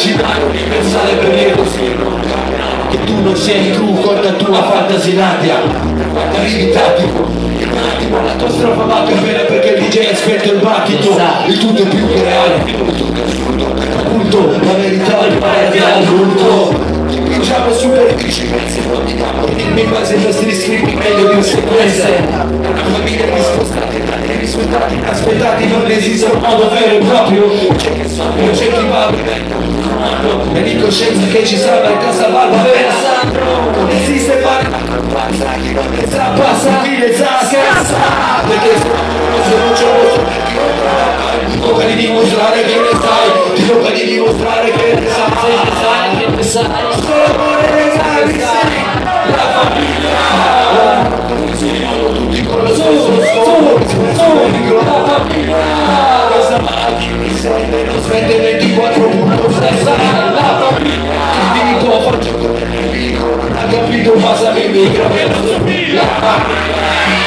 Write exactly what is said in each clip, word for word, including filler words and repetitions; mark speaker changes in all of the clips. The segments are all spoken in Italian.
Speaker 1: immaginario universale per dire così che tu non sei tu con la tua fantasilatia. Arrivi tattico, la tua strofa va più bene perché il D J ha spento il battito. Il tutto è più che reale, appunto la verità rimane al punto. Diciamo super il mio base per strisci meglio di un sequenze. Una famiglia discostante, tanti risultati aspettati, non esiste un modo vero e proprio. Non c'è chi va e l'incoscienza che ci salva in casa salvarla vera. Non esiste fare passa fine scassa perché se non c'è ti tocca di dimostrare che ne sai, ti tocca di dimostrare che ne sai, che ne sai. Solo amore regali la famiglia, tutti con lo stesso solo, solo la famiglia. Questa macchina mi serve, non spende ventiquattro punto stressa la famiglia. Il dico faccio come il nemico, non ha capito, passa il micro che non somiglia la famiglia.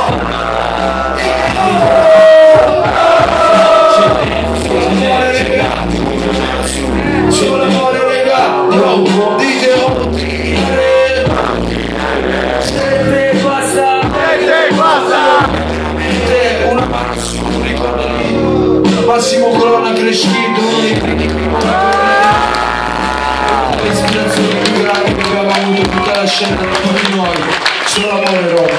Speaker 1: Solo amore regalo, dite se passa, se passa, una mano su, ricordali, Massimo Colonna crescendo, l'ispirazione più grande che abbiamo avuto tutta la scena da tutti noi, solo amore roba.